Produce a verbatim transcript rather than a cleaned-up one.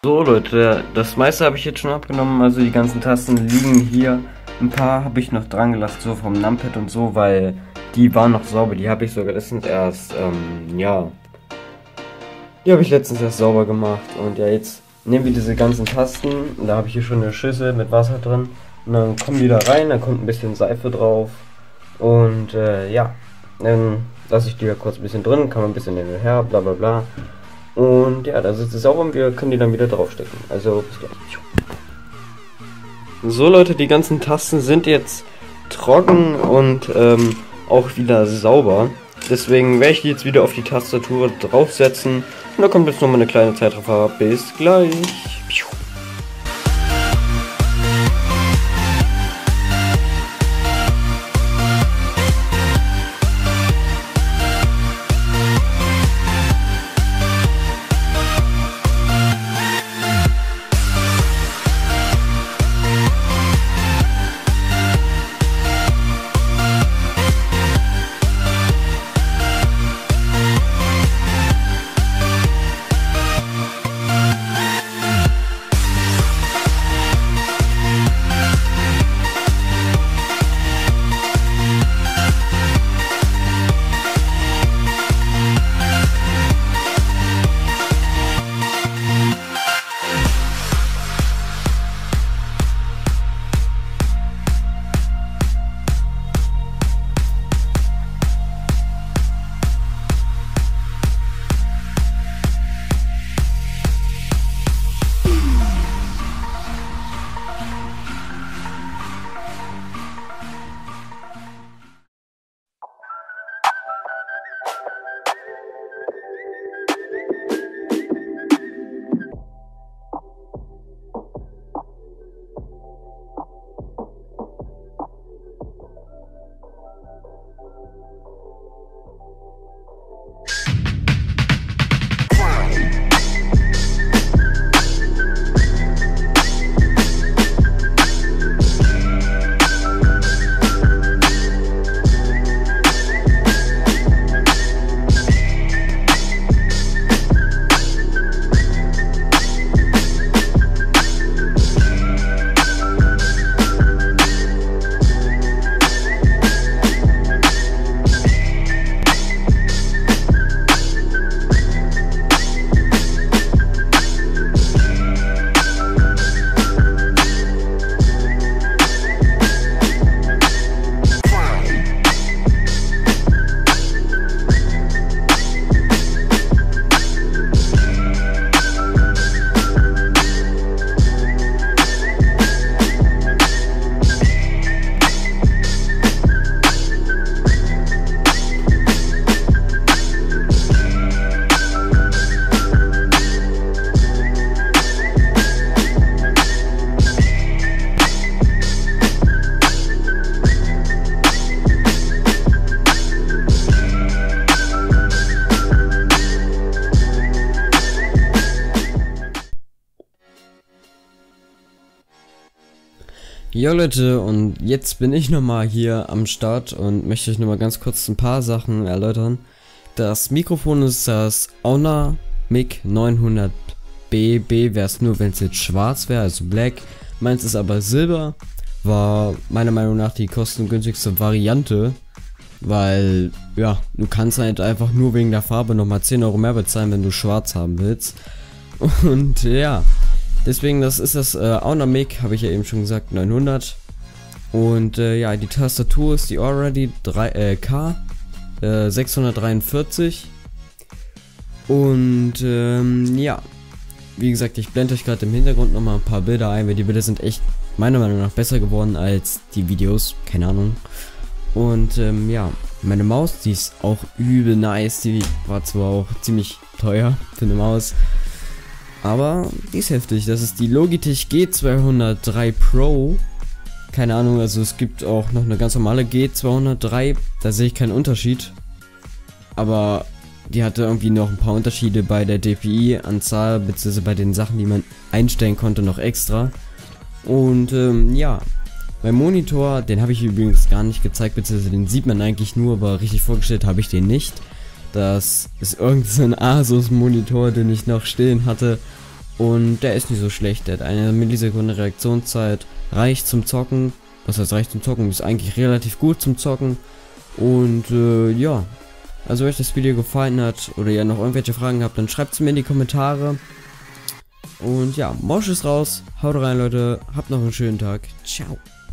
So Leute, das meiste habe ich jetzt schon abgenommen, also die ganzen Tasten liegen hier. Ein paar habe ich noch dran gelassen, so vom Numpad und so, weil die waren noch sauber. Die habe ich sogar letztens erst, ähm, ja, die habe ich letztens erst sauber gemacht. Und ja, jetzt nehmen wir diese ganzen Tasten, da habe ich hier schon eine Schüssel mit Wasser drin. Und dann kommen die da rein, dann kommt ein bisschen Seife drauf. Und äh, ja, dann lasse ich die ja kurz ein bisschen drin, kann man ein bisschen hin und her, bla bla bla. Und ja, da sitzt es sauber und wir können die dann wieder draufstecken. Also bis gleich. So Leute, die ganzen Tasten sind jetzt trocken und ähm, auch wieder sauber. Deswegen werde ich die jetzt wieder auf die Tastatur draufsetzen. Und da kommt jetzt nochmal eine kleine Zeitraffer. Bis gleich. Ja Leute, und jetzt bin ich nochmal hier am Start und möchte euch nochmal ganz kurz ein paar Sachen erläutern. Das Mikrofon ist das Honor Mic neunhundert B. B wäre es nur, wenn es jetzt schwarz wäre, also black. Meins ist aber Silber. War meiner Meinung nach die kostengünstigste Variante, weil ja, du kannst halt einfach nur wegen der Farbe nochmal zehn Euro mehr bezahlen, wenn du schwarz haben willst. Und ja, deswegen, das ist das äh, Honor Mic, habe ich ja eben schon gesagt, neunhundert. Und äh, ja, die Tastatur ist die Already drei, äh, K äh, sechshundertdreiundvierzig. Und ähm, ja, wie gesagt, ich blende euch gerade im Hintergrund nochmal ein paar Bilder ein, weil die Bilder sind echt meiner Meinung nach besser geworden als die Videos, keine Ahnung. Und ähm, ja, meine Maus, die ist auch übel nice, die war zwar auch ziemlich teuer für eine Maus, aber die ist heftig. Das ist die Logitech G zweihundertdrei Pro. Keine Ahnung, also es gibt auch noch eine ganz normale G zweihundertdrei. Da sehe ich keinen Unterschied. Aber die hatte irgendwie noch ein paar Unterschiede bei der D P I-Anzahl, beziehungsweise bei den Sachen, die man einstellen konnte, noch extra. Und ähm, ja, mein Monitor, den habe ich übrigens gar nicht gezeigt, beziehungsweise den sieht man eigentlich nur, aber richtig vorgestellt habe ich den nicht. Das ist irgendein so Asus Monitor, den ich noch stehen hatte. Und der ist nicht so schlecht. Der hat eine Millisekunde Reaktionszeit. Reicht zum Zocken. Was heißt reicht zum Zocken? Ist eigentlich relativ gut zum Zocken. Und äh, ja. Also wenn euch das Video gefallen hat oder ihr noch irgendwelche Fragen habt, dann schreibt es mir in die Kommentare. Und ja, Mosch ist raus. Haut rein, Leute. Habt noch einen schönen Tag. Ciao.